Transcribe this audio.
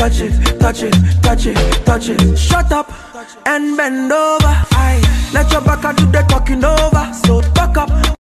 touch it, touch it, touch it, touch it. Shut up and bend over. Aye. Let your back do the talking over. So talk up.